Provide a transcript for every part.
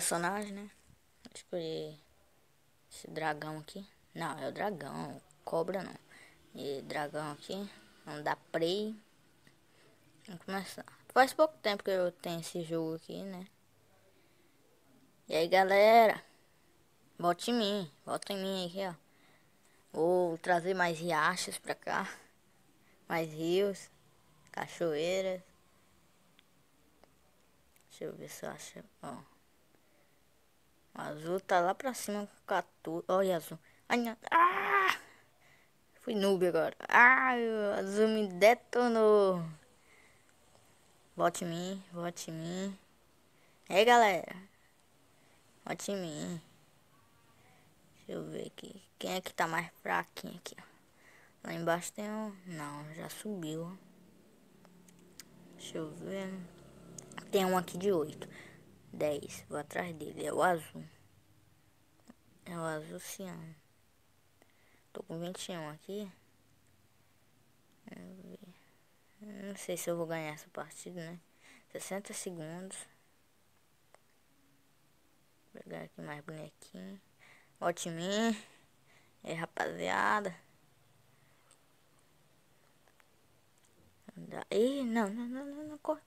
personagem, né? Vou escolher esse dragão aqui. Não, é o dragão. Cobra não. E dragão aqui. Vamos dar play. Vamos começar. Faz pouco tempo que eu tenho esse jogo aqui, né? E aí, galera. Vote em mim. Vote em mim aqui, ó. Vou trazer mais riachos pra cá. Mais rios. Cachoeiras. Deixa eu ver se eu acho. Ó. O azul tá lá pra cima com 14. Olha azul. Ai, não. Ah! Fui noob agora. Ah, o azul me detonou. Vote em mim. Vote em mim. E aí, galera. Vote em mim. Deixa eu ver aqui. Quem é que tá mais fraquinho aqui, ó. Lá embaixo tem um... Não, já subiu. Deixa eu ver. Tem um aqui de 8. 10. Vou atrás dele. É o azul. É o azul ciano. Tô com 21 aqui. Não sei se eu vou ganhar essa partida, né? 60 segundos. Vou pegar aqui mais bonequinho. Vote em mim. E aí, rapaziada. Ih, não. Corre.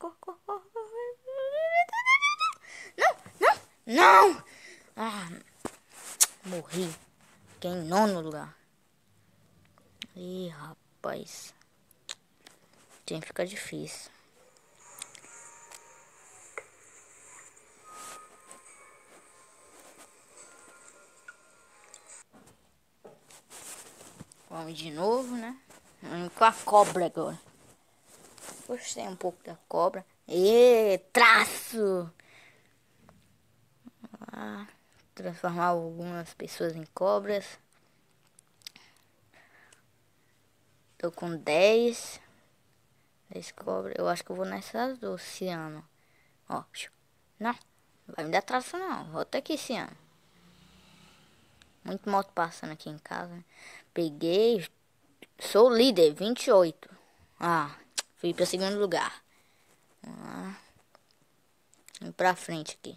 Não! Ah, morri. Fiquei em 9º lugar. Ih, rapaz. Tem que ficar difícil. Vamos de novo, né? Vamos com a cobra agora. Gostei um pouco da cobra. E traço! Ah, transformar algumas pessoas em cobras. Tô com 10 cobras. Eu acho que eu vou nessas do oceano. Ó, não. Não vai me dar traço não. Volta aqui esse ano. Muito moto passando aqui em casa, né? Peguei. Sou líder, 28. Ah, fui para segundo lugar. Vamos pra frente aqui.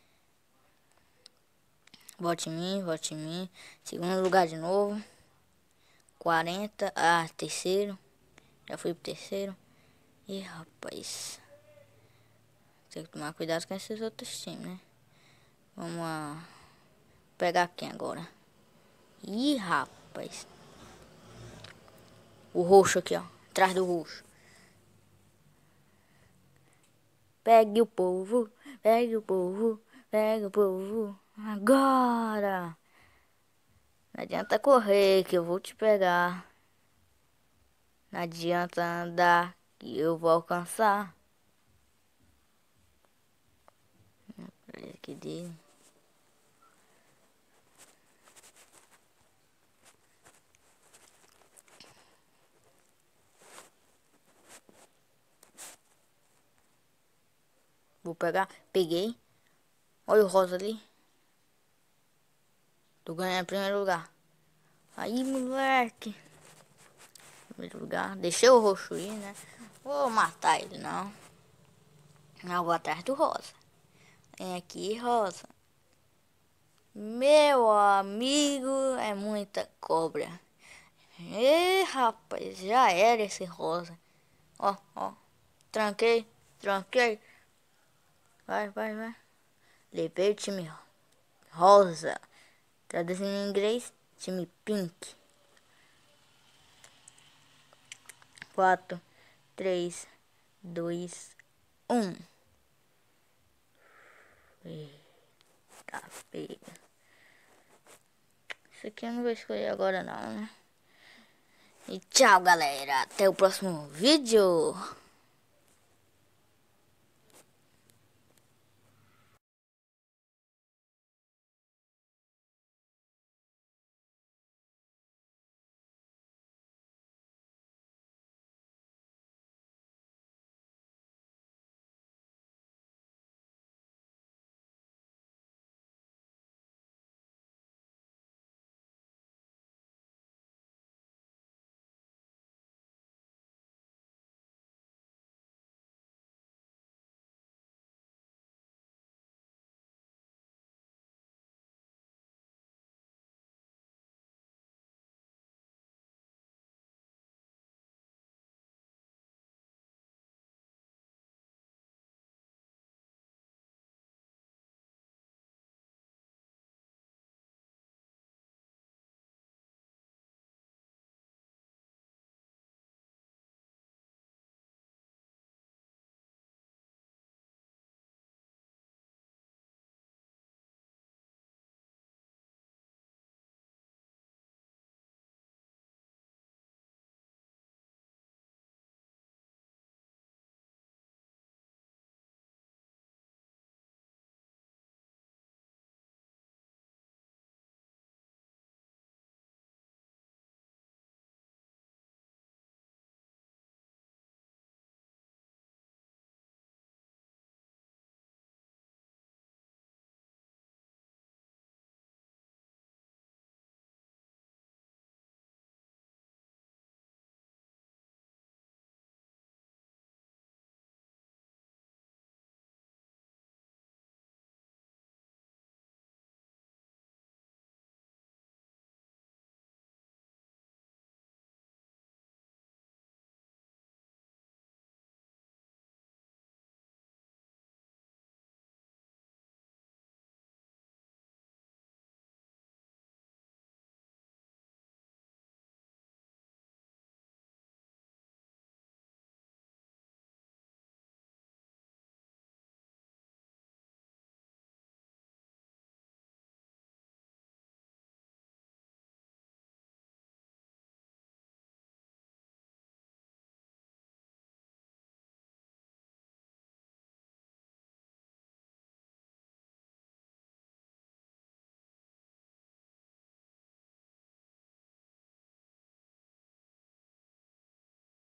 Vote em mim. Segundo lugar de novo. 40. Ah, terceiro. Já fui pro terceiro. Ih, rapaz. Tem que tomar cuidado com esses outros times, né? Vamos lá. Pegar quem agora? Ih, rapaz. O roxo aqui, ó. Atrás do roxo. Pegue o povo. Pegue o povo. Pegue o povo. Agora. Não adianta correr que eu vou te pegar. Não adianta andar que eu vou alcançar. Aqui dele. Vou pegar. Peguei. Olha o rosa ali. Tô ganhando em primeiro lugar. Aí, moleque. Primeiro lugar. Deixei o roxo ir, né? Vou matar ele, não. Não, vou atrás do rosa. Vem aqui, rosa. Meu amigo, é muita cobra. Ê, rapaz, já era esse rosa. Ó. Tranquei. Vai. Levei o time rosa. Traduzindo em inglês, time pink. 4, 3, 2, 1. Eita, pega. Isso aqui eu não vou escolher agora não, né? E tchau, galera. Até o próximo vídeo.